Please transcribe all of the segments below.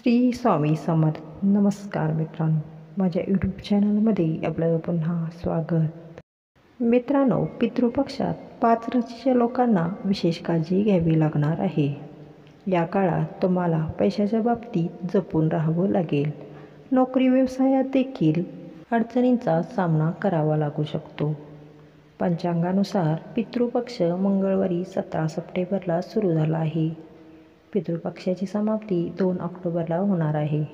श्री स्वामी समर्थ. नमस्कार मित्रांनो, माझ्या यूट्यूब चॅनलमध्ये आपलं पुन्हा स्वागत. मित्रांनो, पितृपक्षात 5 राशीच्या लोकांना विशेष काळजी घ्यावी लागणार आहे. या काळात तुम्हाला पैशाच्या बाबतीत जपून राहावं लागेल. नोकरी व्यवसायात देखील अडचणींचा सामना करावा लागू शकतो. पंचांगानुसार पितृपक्ष मंगळवारी 17 सप्टेंबरला सुरू झाला आहे. पितृपक्षाची समाप्ती 2 ऑक्टोबरला होणार आहे.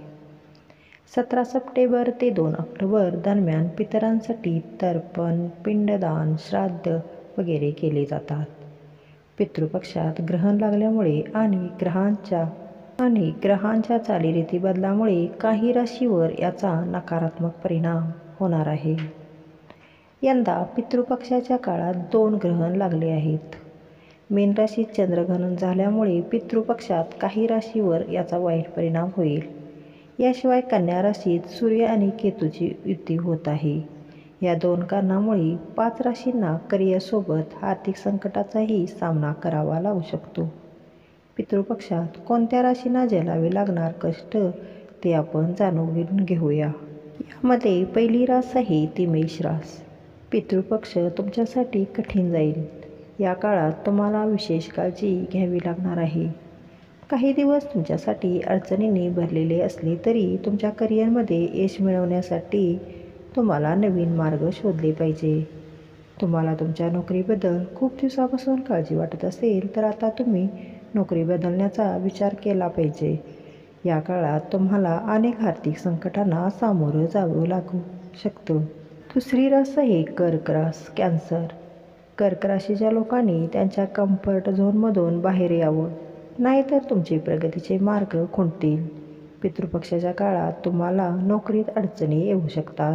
17 सप्टेंबर ते 2 ऑक्टोबर दरम्यान पितरांसाठी तर्पण, पिंडदान, श्राद्ध वगैरे केले जातात. पितृपक्षात ग्रहण लागल्यामुळे आणि ग्रहांच्या चालीरीती बदलामुळे काही राशीवर याचा नकारात्मक परिणाम होणार आहे. यंदा पितृपक्षाच्या काळात 2 ग्रहण लागले आहेत. मीन राशीत चंद्रग्रहण झाल्यामुळे पितृपक्षात काही राशीवर याचा वाईट परिणाम होईल. याशिवाय कन्या राशीत सूर्य आणि केतूची युती होत आहे. या 2 कारणामुळे 5 राशींना करिअरसोबत आर्थिक संकटाचाही सामना करावा लागू शकतो. पितृपक्षात कोणत्या राशींना झेलावे लागणार कष्ट ते आपण जाणून घेऊया. यामध्ये पहिली रास आहे ती मेष रास. पितृपक्ष तुमच्यासाठी कठीण जाईल. या काळात तुम्हाला विशेष काळजी घ्यावी लागणार आहे. काही दिवस तुमच्यासाठी अडचणींनी भरलेले असले तरी तुमच्या करिअरमध्ये यश मिळवण्यासाठी तुम्हाला नवीन मार्ग शोधले पाहिजे. तुम्हाला तुमच्या नोकरीबद्दल खूप दिवसापासून काळजी वाटत असेल तर आता तुम्ही नोकरी बदलण्याचा विचार केला पाहिजे. या काळात तुम्हाला अनेक आर्थिक संकटांना सामोरं जावं लागू शकतं. दुसरी रास आहे कर्क रास. कॅन्सर. कर्क राशीच्या लोकांनी त्यांच्या कम्फर्ट झोनमधून बाहेर यावं, नाहीतर तुमचे प्रगतीचे मार्ग खुंटतील. पितृपक्षाच्या काळात तुम्हाला नोकरीत अडचणी येऊ शकतात.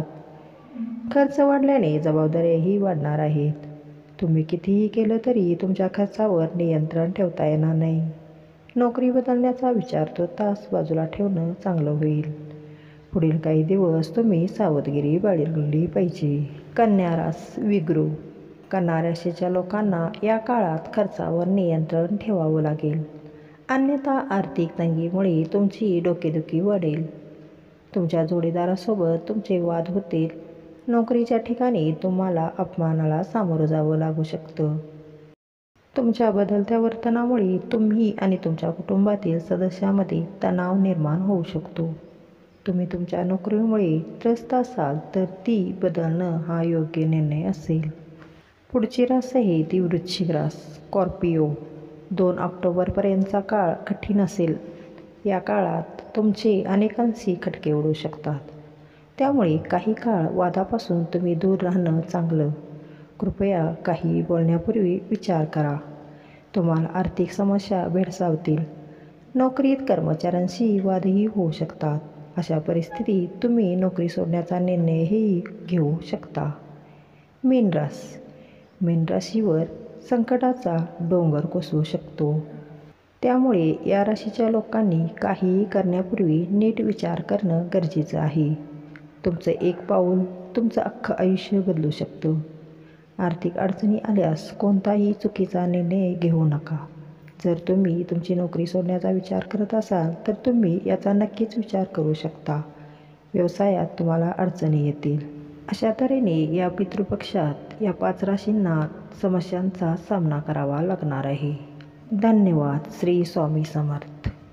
खर्च वाढल्याने जबाबदाऱ्याही वाढणार आहेत. तुम्ही कितीही केलं तरी तुमच्या खर्चावर नियंत्रण ठेवता येणार नाही. नोकरी बदलण्याचा विचार तो तास बाजूला ठेवणं चांगलं होईल. पुढील काही दिवस तुम्ही सावधगिरी बाळगली पाहिजे. कन्या रास. विगुरू. कन्या राशीच्या लोकांना या काळात खर्चावर नियंत्रण ठेवावं लागेल, अन्यथा आर्थिक तंगीमुळे तुमची डोकेदुखी वाढेल. तुमच्या जोडीदारासोबत तुमचे वाद होतील. नोकरीच्या ठिकाणी तुम्हाला अपमानाला सामोरं जावं लागू शकतं. तुमच्या बदलत्या वर्तनामुळे तुम्ही आणि तुमच्या कुटुंबातील सदस्यांमध्ये तणाव निर्माण होऊ शकतो. तुम्ही तुमच्या नोकरीमुळे त्रस्त असाल तर ती बदलणं हा योग्य निर्णय असेल. पुढची रास आहे ती वृश्चिक रास. स्कॉर्पिओ. 2 ऑक्टोबरपर्यंतचा काळ कठीण असेल. या काळात तुमचे अनेकांशी खटके उडू शकतात. त्यामुळे काही काळ वादापासून तुम्ही दूर राहणं चांगलं. कृपया काही बोलण्यापूर्वी विचार करा. तुम्हाला आर्थिक समस्या भेडसावतील. नोकरीत कर्मचाऱ्यांशी वादही होऊ शकतात. अशा परिस्थितीत तुम्ही नोकरी सोडण्याचा निर्णयही घेऊ शकता. मीन रास. मीन राशीवर संकटाचा डोंगर कोसळू शकतो. त्यामुळे या राशीच्या लोकांनी काहीही करण्यापूर्वी नीट विचार करणं गरजेचं आहे. तुमचं एक पाऊल तुमचं अख्खं आयुष्य बदलू शकतं. आर्थिक अडचणी आल्यास कोणताही चुकीचा निर्णय घेऊ नका. जर तुम्ही तुमची नोकरी सोडण्याचा विचार करत असाल तर तुम्ही याचा नक्कीच विचार करू शकता. व्यवसायात तुम्हाला अडचणी येतील. अशा तऱ्हेने या पितृपक्षात या 5 राशींना समस्यांचा सामना करावा लागणार आहे. धन्यवाद. श्री स्वामी समर्थ.